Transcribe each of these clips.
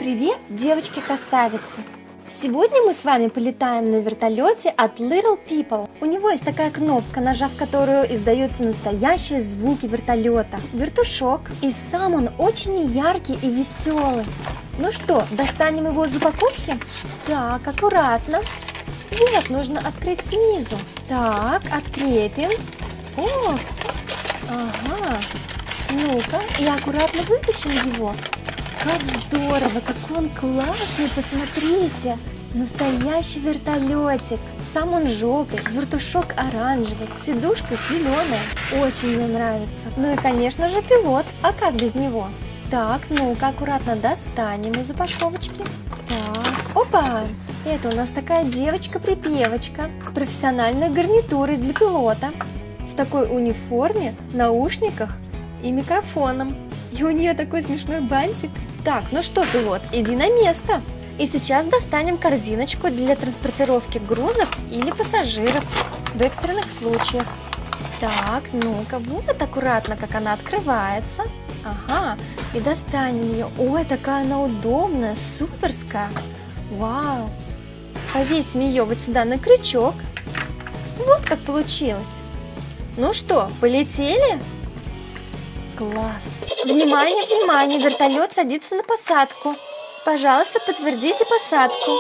Привет, девочки-красавицы! Сегодня мы с вами полетаем на вертолете от Little People. У него есть такая кнопка, нажав которую издаются настоящие звуки вертолета. Вертушок, и сам он очень яркий и веселый. Ну что, достанем его из упаковки? Так, аккуратно. Вот, нужно открыть снизу. Так, открепим. О, ага. Ну-ка, и аккуратно вытащим его. Как здорово, какой он классный, посмотрите. Настоящий вертолетик. Сам он желтый, вертушок оранжевый, сидушка зеленая. Очень мне нравится. Ну и, конечно же, пилот. А как без него? Так, ну-ка, аккуратно достанем из упаковочки. Так, опа! Это у нас такая девочка-припевочка с профессиональной гарнитурой для пилота. В такой униформе, наушниках и микрофоном. И у нее такой смешной бантик. Так, ну что, пилот, иди на место. И сейчас достанем корзиночку для транспортировки грузов или пассажиров в экстренных случаях. Так, ну-ка, вот аккуратно, как она открывается. Ага, и достанем ее. Ой, такая она удобная, суперская. Вау. Повесим ее вот сюда на крючок. Вот как получилось. Ну что, полетели? Класс! Внимание, внимание! Вертолет садится на посадку. Пожалуйста, подтвердите посадку.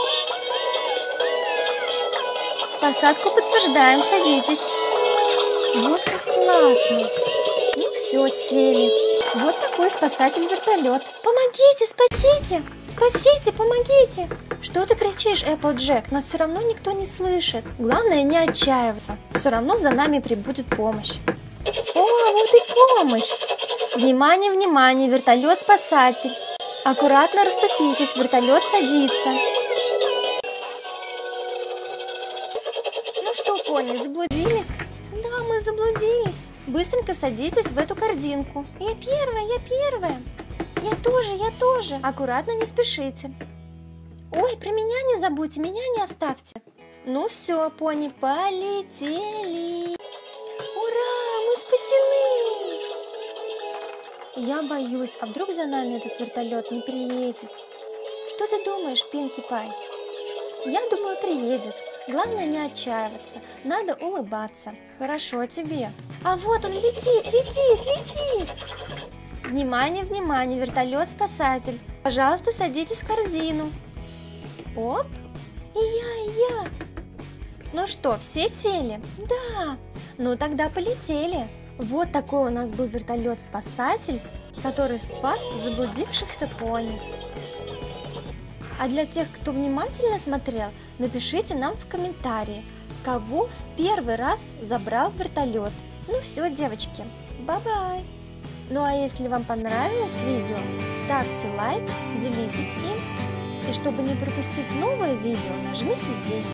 Посадку подтверждаем, садитесь. Вот как классно! Ну все, сели. Вот такой спасатель-вертолет. Помогите, спасите! Спасите, помогите! Что ты кричишь, Эпплджек? Нас все равно никто не слышит. Главное не отчаиваться. Все равно за нами прибудет помощь. О, вот и помощь! Внимание, внимание, вертолет-спасатель. Аккуратно расступитесь, вертолет садится. Ну что, пони, заблудились? Да, мы заблудились. Быстренько садитесь в эту корзинку. Я первая, я первая. Я тоже, я тоже. Аккуратно, не спешите. Ой, про меня не забудьте, меня не оставьте. Ну все, пони, полетели. Ура, мы спасены! Я боюсь, а вдруг за нами этот вертолет не приедет? Что ты думаешь, Пинки Пай? Я думаю, приедет. Главное не отчаиваться, надо улыбаться. Хорошо тебе. А вот он летит, летит, летит. Внимание, внимание, вертолет-спасатель. Пожалуйста, садитесь в корзину. Оп, и я. Ну что, все сели? Да. Ну тогда полетели. Вот такой у нас был вертолет-спасатель, который спас заблудившихся пони. А для тех, кто внимательно смотрел, напишите нам в комментарии, кого в первый раз забрал вертолет. Ну все, девочки, бай-бай! Ну а если вам понравилось видео, ставьте лайк, делитесь им. И чтобы не пропустить новое видео, нажмите здесь.